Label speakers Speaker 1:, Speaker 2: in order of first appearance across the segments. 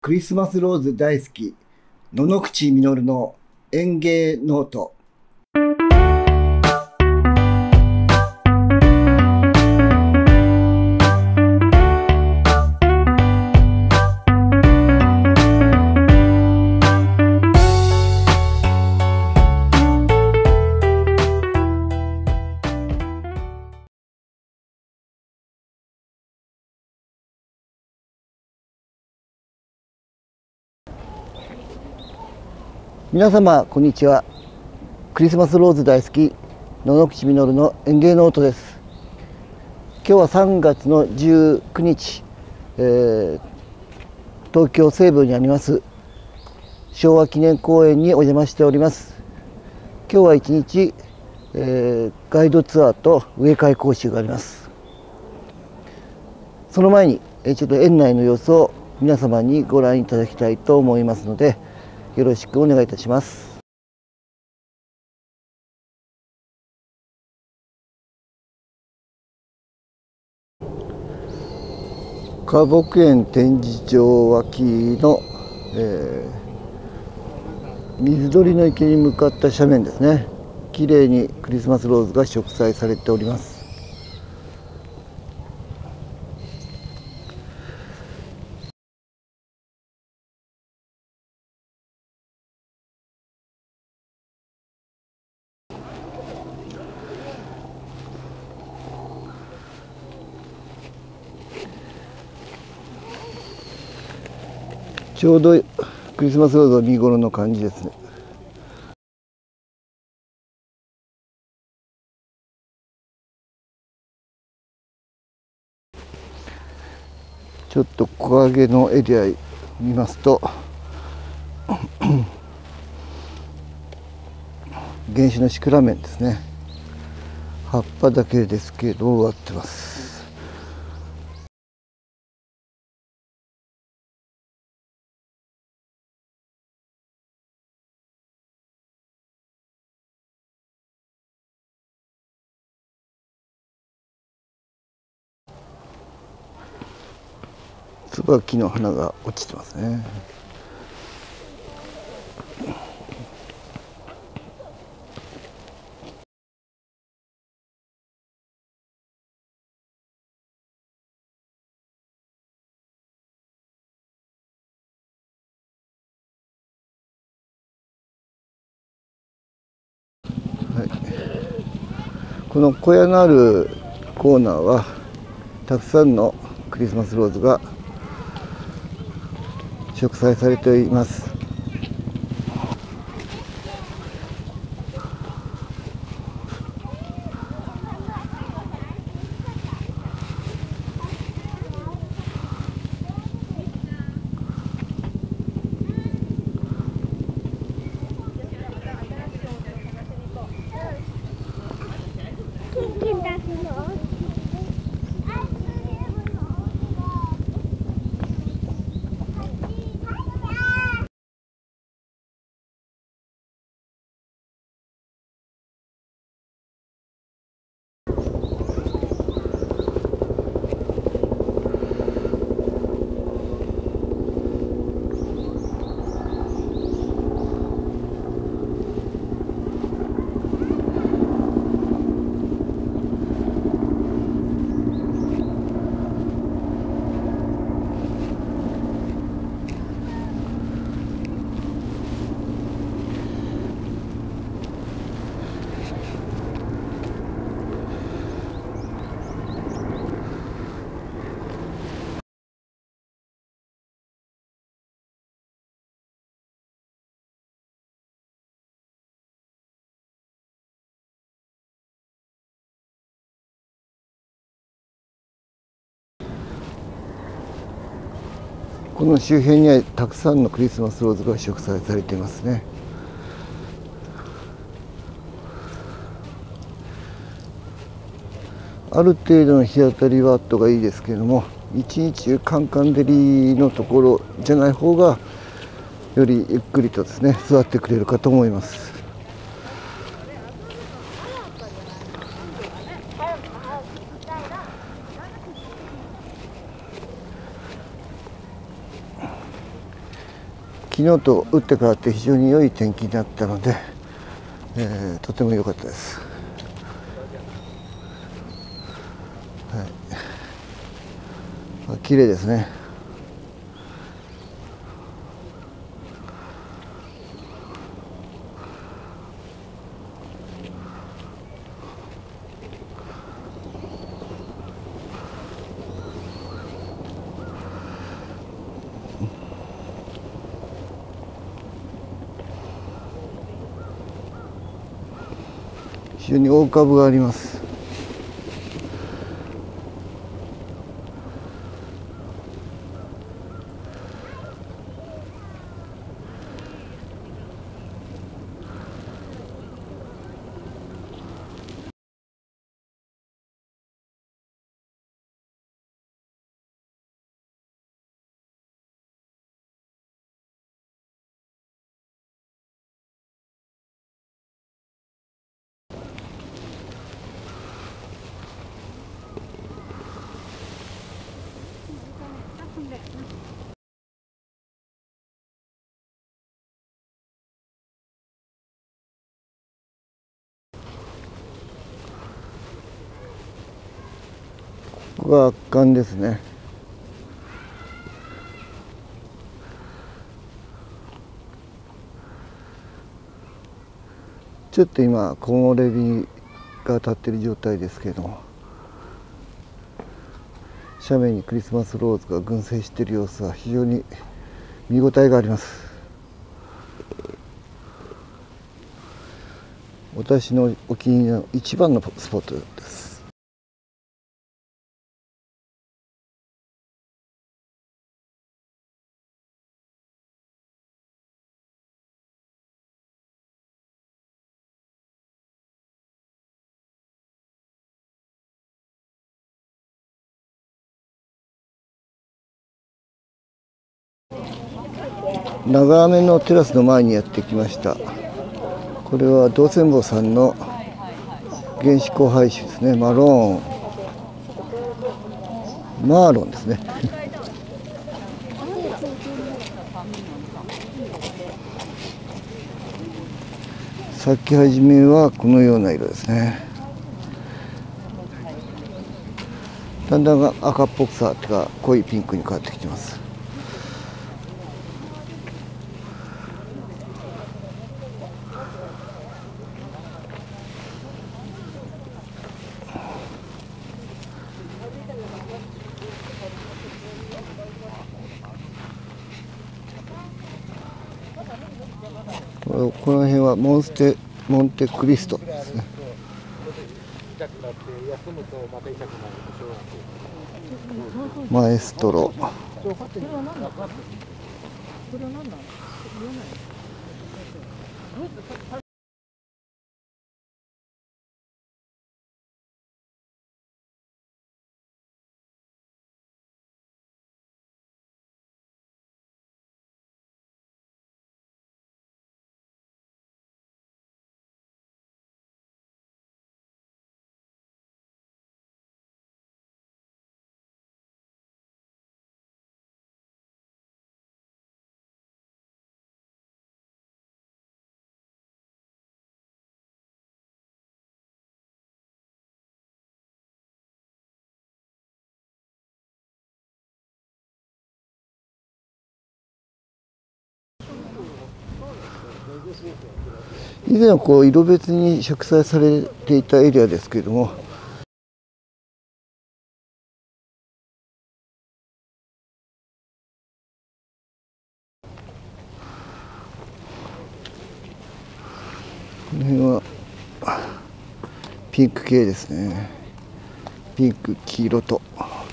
Speaker 1: クリスマスローズ大好き、野々口実の園芸ノート。皆様こんにちは。クリスマスローズ大好き野々口実の園芸ノートです。今日は3月の19日、東京西部にあります昭和記念公園にお邪魔しております。今日は一日、ガイドツアーと植え替え講習があります。その前にちょっと園内の様子を皆様にご覧いただきたいと思いますので、よろしくお願いいたします。花木園展示場脇の、水鳥の池に向かった斜面ですね。綺麗にクリスマスローズが植栽されております。ちょうどクリスマスローズは見頃の感じですね。ちょっと木陰のエリア見ますと原種のシクラメンですね。葉っぱだけですけど植わってます。椿の花が落ちてますね。はい、この小屋のあるコーナーはたくさんのクリスマスローズが植栽されています。この周辺にはたくさんのクリスマスローズが植栽されていますね。ある程度の日当たりはあった方がいいですけれども、一日中カンカン照りのところじゃない方がよりゆっくりとですね育ってくれるかと思います。 昨日と打って変わって非常に良い天気になったので、とても良かったです。はい、綺麗ですね。非常に大株があります。ここが圧巻ですね。ちょっと今木漏れ日が当たっている状態ですけれども、斜面にクリスマスローズが群生している様子は非常に見応えがあります。私のお気に入りの一番のスポットです。長雨のテラスの前にやってきました。これは道泉坊さんの原子交配種ですね。マーロンですね。咲き始めはこのような色ですね。だんだん赤っぽくさとか濃いピンクに変わってきてます。この辺はモンテクリストですね。マエストロ。以前は色別に植栽されていたエリアですけれども、この辺はピンク系ですね。ピンク、黄色と。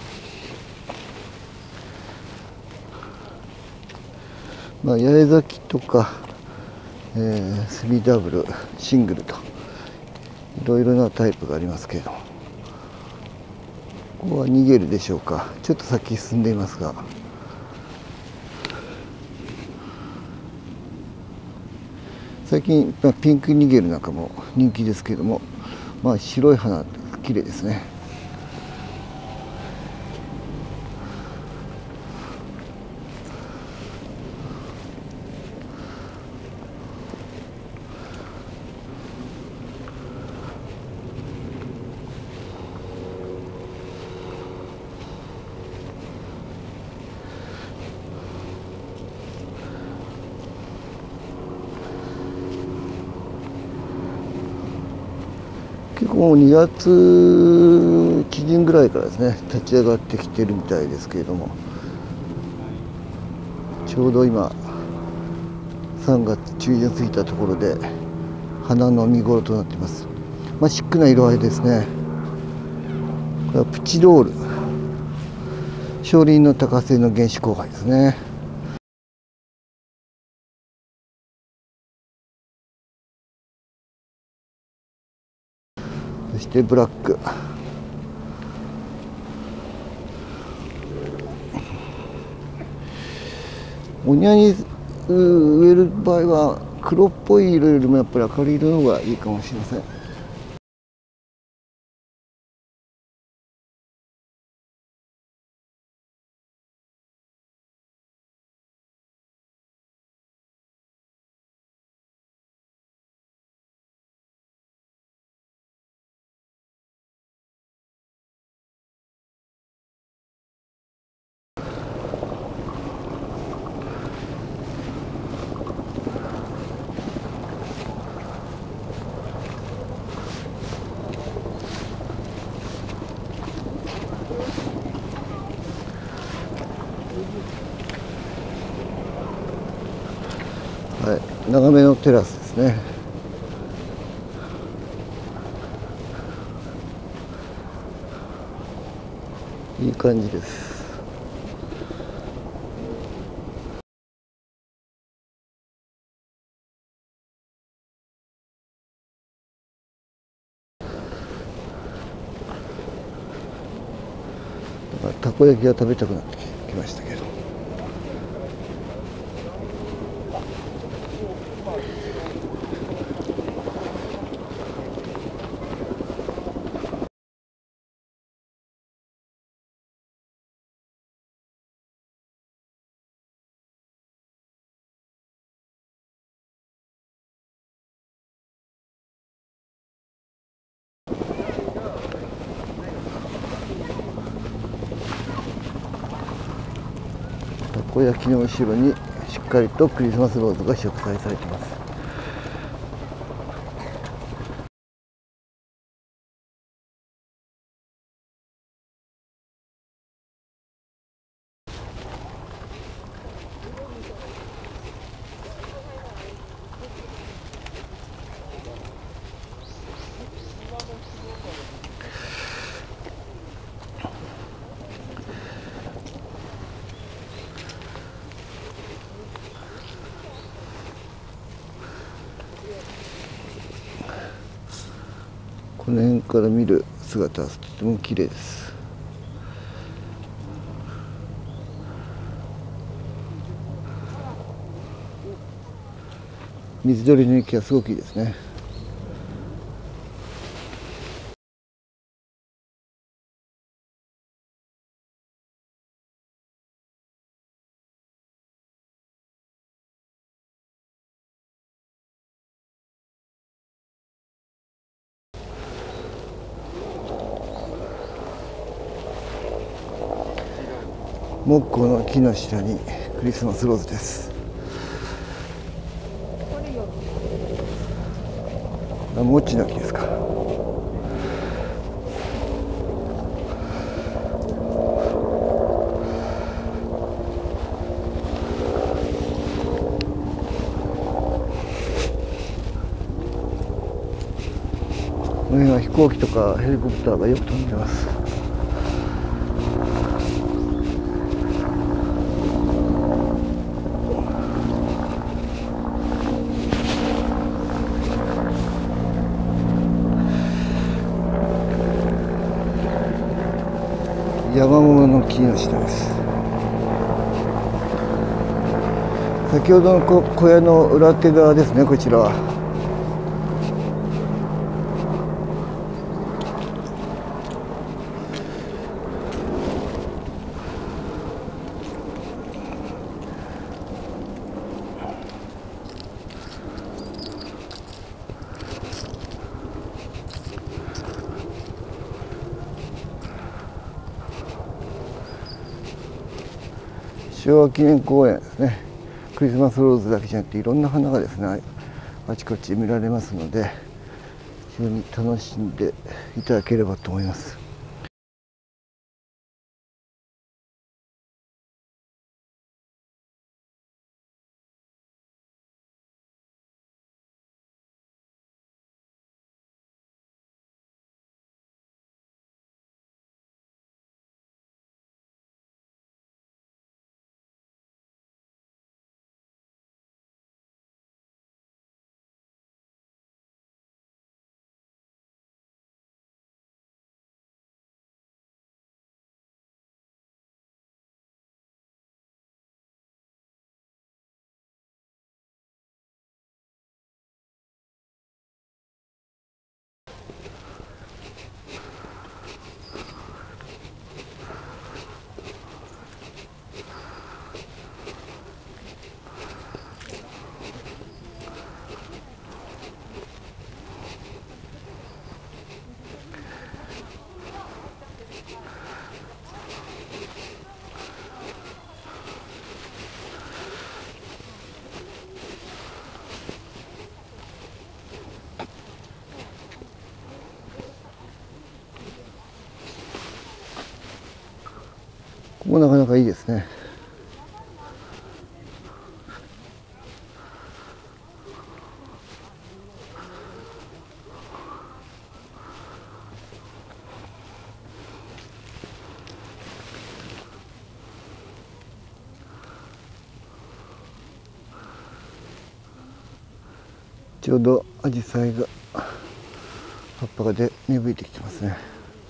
Speaker 1: 八重咲きとか、3ダブル、シングルといろいろなタイプがありますけれども、ここは逃げるでしょうか。ちょっと先進んでいますが、最近、ピンクニゲルなんかも人気ですけれども、白い花綺麗ですね。 もう2月中旬ぐらいからですね立ち上がってきてるみたいですけれども、ちょうど今3月中旬過ぎたところで花の見頃となっています。シックな色合いですね。これはプチロール、小輪の多花性の原種交配ですね。そしてブラック、お庭に植える場合は黒っぽい色よりもやっぱり明るい色の方がいいかもしれません。はい、長めのテラスですね。いい感じです。たこ焼きが食べたくなってきましたけど。たこ焼きの後ろにしっかりとクリスマスローズが植栽されています。この辺から見る姿はとても綺麗です。水鳥の雪がすごくいいですね。木工の木の下にクリスマスローズです。モッチの木ですか。この辺は飛行機とかヘリコプターがよく飛んでます。山桃の木の下です。先ほどの小屋の裏手側ですね、こちらは。昭和記念公園ですね。クリスマスローズだけじゃなくていろんな花がですねあちこち見られますので、 非常に楽しんでいただければと思います。ここもなかなかいいですね。ちょうどアジサイが葉っぱがで芽吹いてきてますね。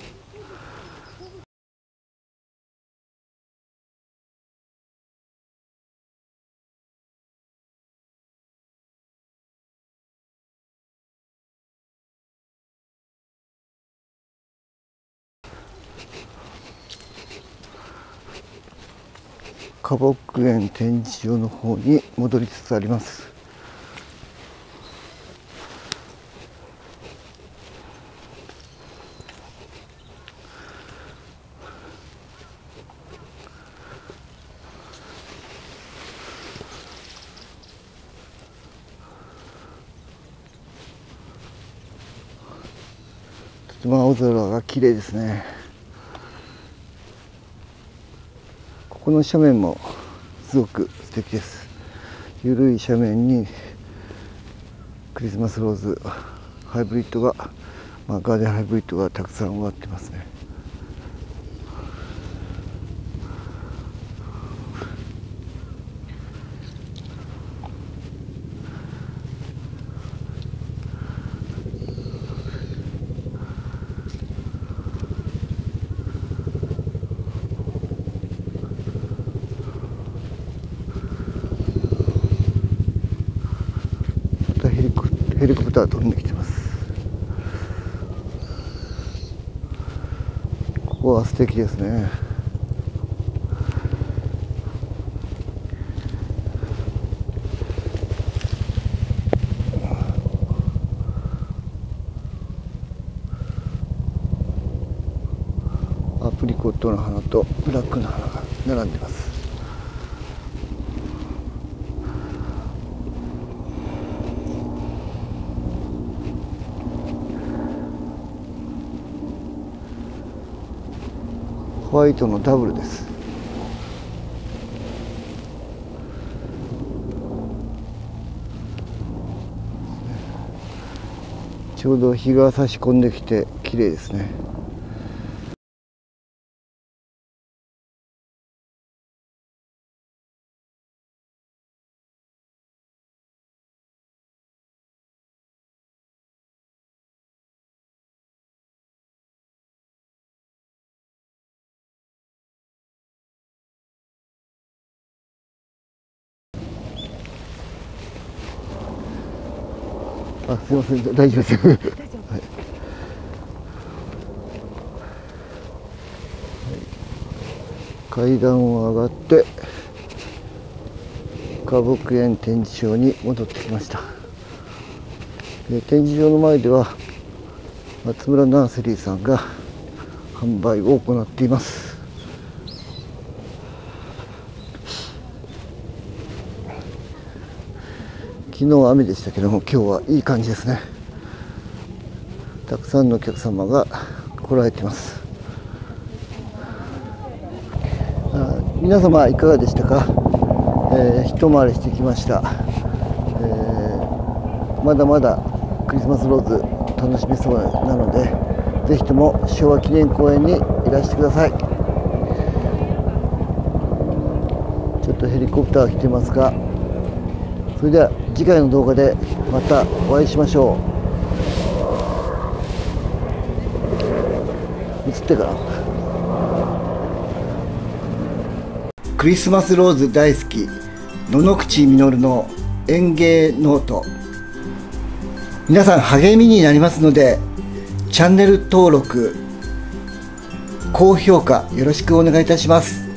Speaker 1: 花木園展示場の方に戻りつつあります。とても青空が綺麗ですね。ここの斜面もすごく素敵です。緩い斜面にクリスマスローズハイブリッドが、ガーデンハイブリッドがたくさん植わってますね。ヘリコプター飛んできてます。ここは素敵ですね。アプリコットの花とブラックの花が並んでます。ホワイトのダブルです。ちょうど日が差し込んできて綺麗ですね。すいません、大丈夫です。はい、階段を上がって花木園展示場に戻ってきました。展示場の前では松村ナーセリーさんが販売を行っています。昨日は雨でしたけども、今日はいい感じですね。 たくさんのお客様が来られています。皆様いかがでしたか。一回りしてきました。まだまだクリスマスローズ楽しめそうなので、ぜひとも昭和記念公園にいらしてください。ちょっとヘリコプターが来てますが、それでは次回の動画でまたお会いしましょう。映ってからクリスマスローズ大好き野々口実の園芸ノート、皆さん励みになりますので、チャンネル登録、高評価よろしくお願いいたします。